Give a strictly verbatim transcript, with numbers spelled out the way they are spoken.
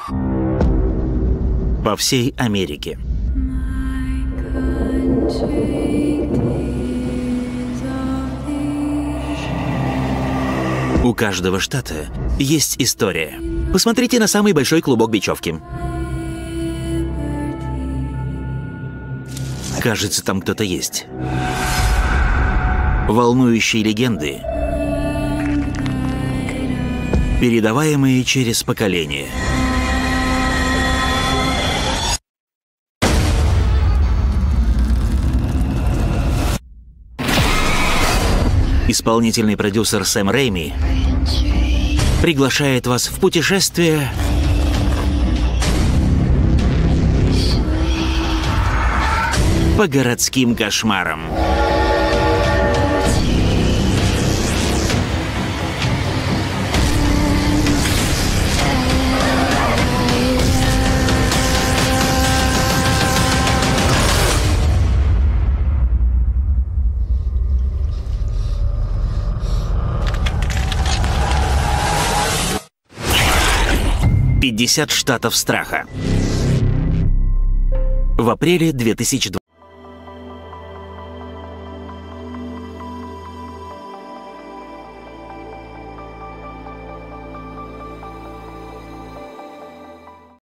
По всей Америке. У каждого штата есть история. Посмотрите на самый большой клубок бечевки. Кажется, там кто-то есть. Волнующие легенды, передаваемые через поколения. Исполнительный продюсер Сэм Рэйми приглашает вас в путешествие по городским кошмарам. пятьдесят штатов страха. В апреле две тысячи двадцатого года.